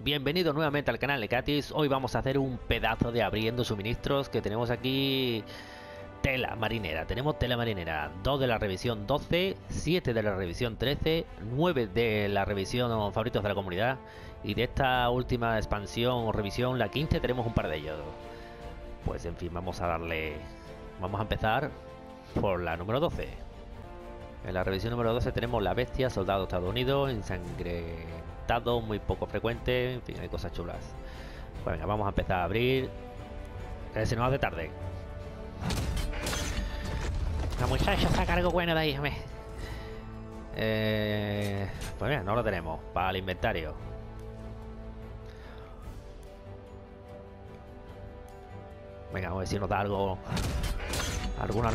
Bienvenido nuevamente al canal de Katis. Hoy vamos a hacer un pedazo de abriendo suministros que tenemos aquí. Tela marinera, tenemos tela marinera 2 de la revisión 12, 7 de la revisión 13, 9 de la revisión favoritos de la comunidad. Y de esta última expansión o revisión, la 15, tenemos un par de ellos. Pues en fin, vamos a darle. Vamos a empezar por la número 12. En la revisión número 12 tenemos la bestia, soldado estadounidense, ensangrentado, muy poco frecuente. En fin, hay cosas chulas. Pues venga, vamos a empezar a abrir. Se nos hace tarde. La muchacha saca algo bueno de ahí, hombre. Pues mira, no lo tenemos. Para el inventario. Venga, vamos a ver si nos da algo. Alguna.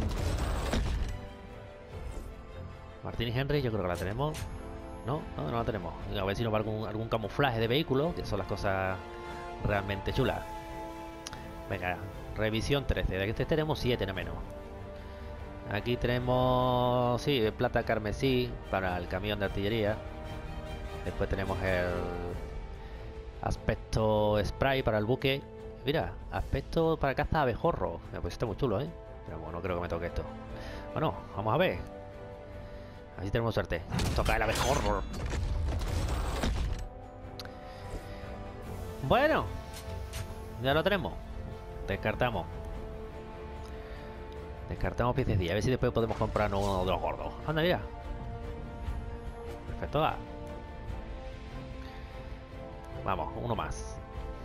Martín y Henry, yo creo que la tenemos. No la tenemos. A ver si nos va algún camuflaje de vehículo, que son las cosas realmente chulas. Venga, revisión 13. De aquí tenemos 7 no menos. Aquí tenemos, sí, plata carmesí para el camión de artillería. Después tenemos el aspecto spray para el buque. Mira, aspecto para caza abejorro. Pues está muy chulo, ¿eh? Pero bueno, no creo que me toque esto. Bueno, vamos a ver. Así tenemos suerte. Toca el abejorro. Bueno, ya lo tenemos. Descartamos. Descartamos piececillas. A ver si después podemos comprarnos uno de los gordos. Anda, mira. Perfecto, va. Vamos, uno más.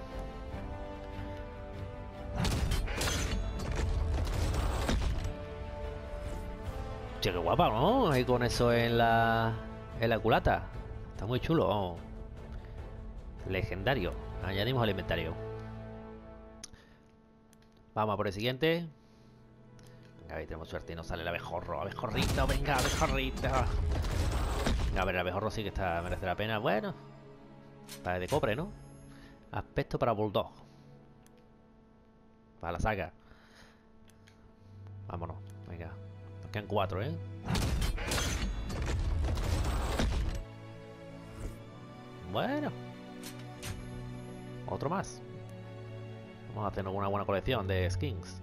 Che, qué guapa, ¿no? Ahí con eso en la culata. Está muy chulo, vamos. Legendario. Añadimos al inventario. Vamos a por el siguiente. A ver, tenemos suerte y nos sale el abejorro. Abejorrito, venga, abejorrito. A ver, el abejorro sí que merece la pena. Bueno, está de cobre, ¿no? Aspecto para Bulldog. Para la saga. Vámonos, venga. Nos quedan 4, ¿eh? Bueno. Otro más. Vamos a hacer una buena colección de skins.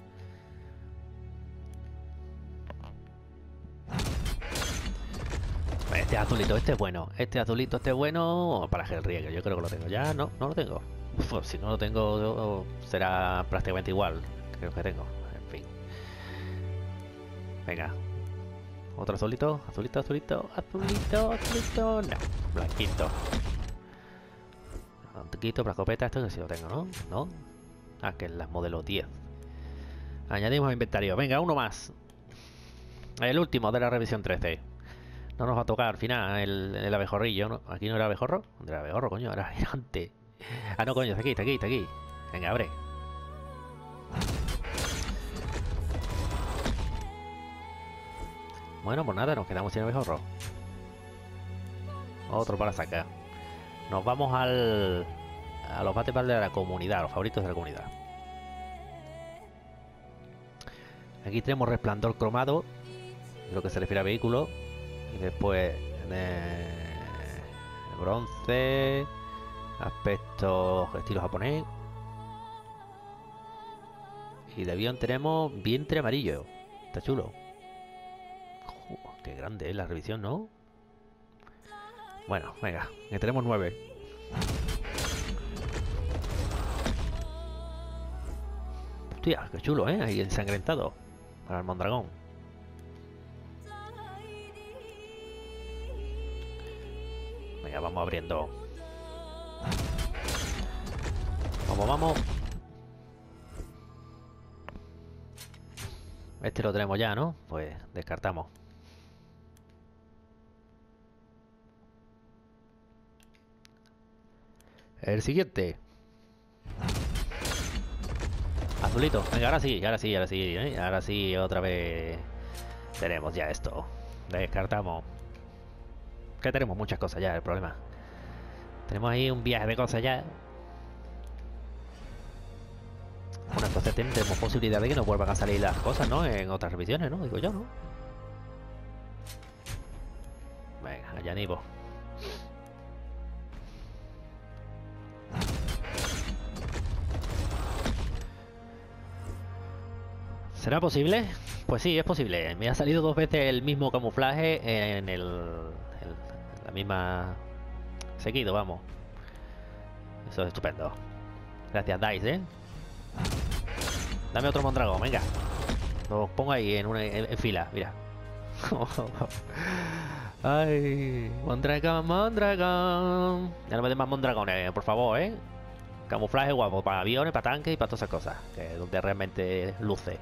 Este azulito, este es bueno. Este azulito, este es bueno para Hellrieger. Yo creo que lo tengo ya. No lo tengo. Uf, si no lo tengo, será prácticamente igual. Creo que tengo. En fin. Venga. Otro azulito. Azulito, azulito, azulito, azulito. No. Blanquito. Blanquito para escopeta. Esto que sí lo tengo, ¿no? No. Ah, que es la modelo 10. Añadimos inventario. Venga, uno más. El último de la revisión 13. No nos va a tocar al final el abejorrillo, ¿no? Aquí no era abejorro. ¿Dónde era abejorro, coño? Era gigante. Ah, no, coño, está aquí, está aquí, está aquí. Venga, abre. Bueno, pues nada, nos quedamos sin abejorro. Otro para sacar. Nos vamos a los batepads de la comunidad, los favoritos de la comunidad. Aquí tenemos resplandor cromado, lo que se refiere a vehículo. Y después bronce, aspecto estilo japonés. Y de avión tenemos vientre amarillo. Está chulo. Qué grande es la revisión, ¿no? Bueno, venga, que tenemos 9. Hostia, qué chulo, ¿eh? Ahí ensangrentado. Para el Mondragón. Venga, vamos abriendo. Vamos. Este lo tenemos ya, ¿no? Pues descartamos. El siguiente. Azulito. Venga, ahora sí, ¿eh? Ahora sí, otra vez tenemos ya esto. Descartamos. Que tenemos muchas cosas ya, el problema. Tenemos ahí un viaje de cosas ya. Bueno, entonces tenemos posibilidad de que nos vuelvan a salir las cosas, ¿no? En otras revisiones, ¿no? Digo yo, ¿no? Venga, allá Nivo. ¿Será posible? Pues sí, es posible. Me ha salido 2 veces el mismo camuflaje en la misma... Seguido, vamos. Eso es estupendo. Gracias, Dice, ¿eh? Dame otro Mondragón, venga. Lo pongo ahí en fila, mira. Ay, Mondragón, Mondragón. Ya no me den más Mondragones, por favor, ¿eh? Camuflaje guapo para aviones, para tanques y para todas esas cosas. Que es donde realmente luce.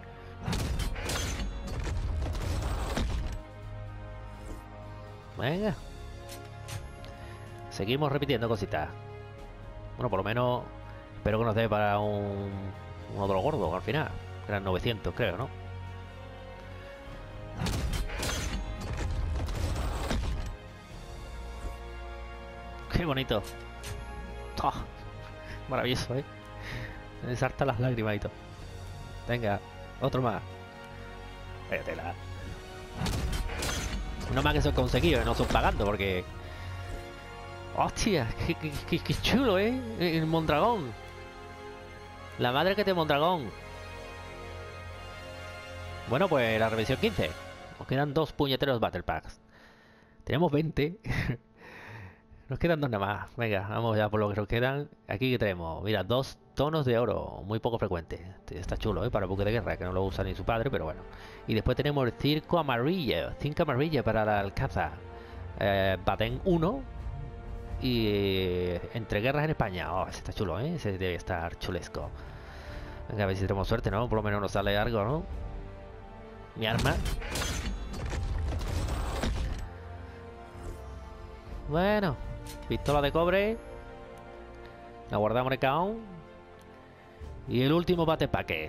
Venga. Seguimos repitiendo cositas. Bueno, por lo menos espero que nos dé para uno de los gordos al final. Eran 900, creo, ¿no? Qué bonito. Oh, maravilloso, ¿eh? Me saltan las lágrimas y todo. Venga, otro más. Tela. Uno más que son conseguidos, no son pagando porque... ¡Hostia! ¡Qué chulo, eh! El Mondragón. La madre que te Mondragón. Bueno, pues la revisión 15. Nos quedan 2 puñeteros Battle Packs. Tenemos 20. Nos quedan 2 nada más. Venga, vamos ya por lo que nos quedan. Aquí que tenemos, mira, 2 tonos de oro. Muy poco frecuente. Está chulo, ¿eh? Para buque de guerra, que no lo usa ni su padre, pero bueno. Y después tenemos el circo amarillo. Cinco amarilla para la alcaza. Baten 1. Y entre guerras en España. Oh, ese está chulo, ¿eh? Ese debe estar chulesco. Venga, a ver si tenemos suerte, ¿no? Por lo menos nos sale algo, ¿no? Mi arma. Bueno, pistola de cobre. La guardamos en el caón. Y el último bate paque.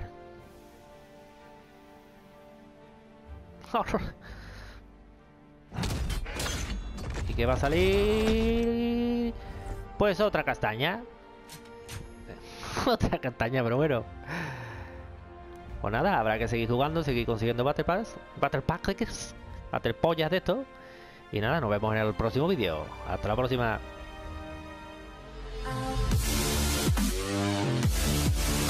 ¿Y qué va a salir? Pues otra castaña. Otra castaña, pero bueno. Pues nada, habrá que seguir jugando, seguir consiguiendo Battle Pass, Battle Packs, Battle Pollas de esto. Y nada, nos vemos en el próximo vídeo. Hasta la próxima.